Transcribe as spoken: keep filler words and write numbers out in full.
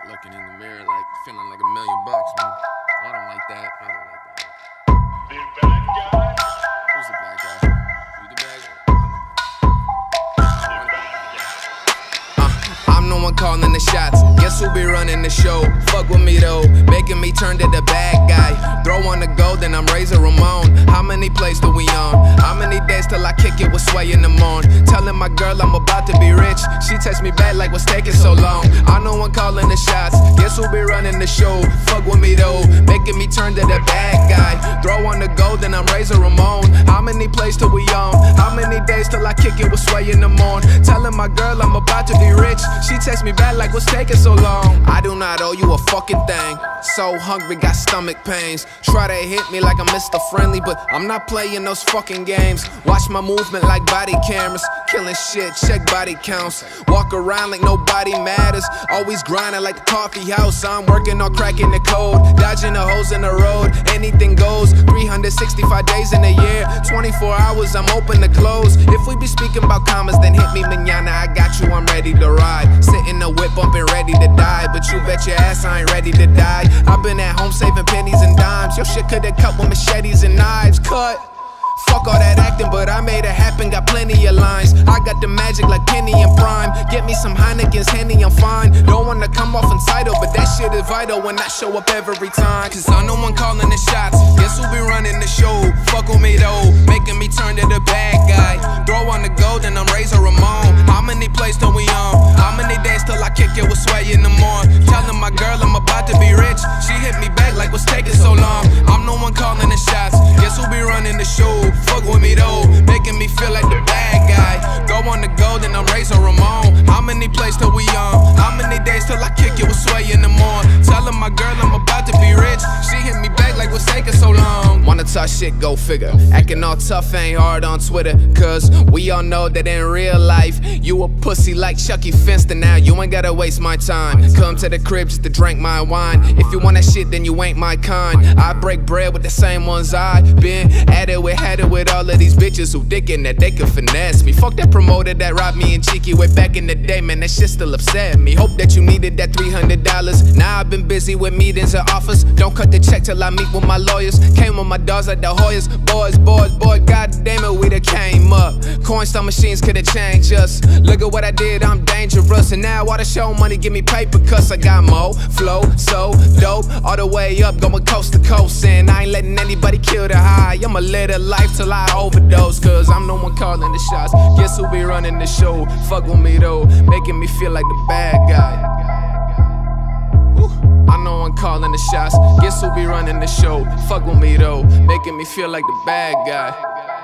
looking in the mirror like feeling like a million bucks, man. I don't like that. I don't like that. The bad guy? Who's the bad guy? You the bad guy? I wanna be the bad guy. Uh, I'm no one calling the shots. Guess who be running the show? Fuck with me though, making me turn to the bad guy. Throw on the gold, then I'm Razor Ramon. How many plays do we on? How many days till I kick it with Sway in the morning? Telling my girl I'm about to be rich. She text me back like what's taking so long. I know one calling the shots. Guess who be running the show? Fuck with me though, making me turn to the bad guy. Throw on the gold, then I'm Razor Ramon. How many plays till we on? How many days till I kick it with Sway in the morning? Telling my girl I'm about to be rich. She text me back like what's taking so long. I do not owe you a fucking thing. So hungry, got stomach pains. Try to hit me like I'm Mister Friendly, but I'm not playing those fucking games. Watch my movement like body cameras. Killing shit, check body counts. Walk around like nobody matters. Always grinding like the coffee house. I'm working on cracking the code, dodging the holes in the road. Anything goes, three hundred sixty-five days in a year, twenty-four hours, I'm open to close. If we be speaking about commas, then hit me mañana. I got you, I'm ready to ride. Sit in the whip, bumping, ready to die. But you bet your ass I ain't ready to die. I've been at home saving pennies and dimes. Your shit could've cut with machetes and knives. Cut. Fuck all that acting, but I made it happen. Got plenty of lines. I got the magic like Penny and Prime. Get me some Heineken's, Henny, I'm fine. Don't wanna come off entitled, but that shit is vital when I show up every time. Cause I'm no one calling the shots. Guess who be running the show? Fuck with me though, making me turn to the bad guy. Throw on the gold and I'm Razor Ramon. How many plays till we on? How many days till I kick it with Sway in the morning? Telling my girl I'm about to be rich. She hit me back like what's taking so long. I'm no one calling the shots. Guess who be running the show? Fuck with me though, making me feel like the bad guy. Go on the gold and I'm Razor Ramon. How many plays till we on? How many days till I kick it with Sway in the morning? Telling my girl I'm about to be rich. She hit me back like what's taking so long. Wanna talk shit, go figure. Acting all tough ain't hard on Twitter. Cause we all know that in real life you a pussy like Chucky Finster. Now you ain't gotta waste my time. Come to the crib just to drink my wine. If you want that shit then you ain't my kind. I break bread with the same ones I been at it with, had it with all of these bitches who thinking that they could finesse me. Fuck that promoter that robbed me and Cheeky way back in the day, man, that shit still upset me. Hope that you needed that three hundred dollars. Now I've been busy with meetings and offers. Don't cut the check till I meet with my lawyers. Came with my dogs like the Hoyas. Boys, boys, boy, god damn it, we done came up. Coinstar machines could've changed us. Look at what I did, I'm dangerous. And now all the show money give me paper, cause I got mo flow, so dope. All the way up, going coast to coast. And I ain't letting anybody kill the high. I'ma live a life till I overdose. Cause I'm no one calling the shots. Guess who be running the show? Fuck with me though, making me feel like the bad guy. Woo. I'm no one calling the shots. Guess who be running the show? Fuck with me though, making me feel like the bad guy.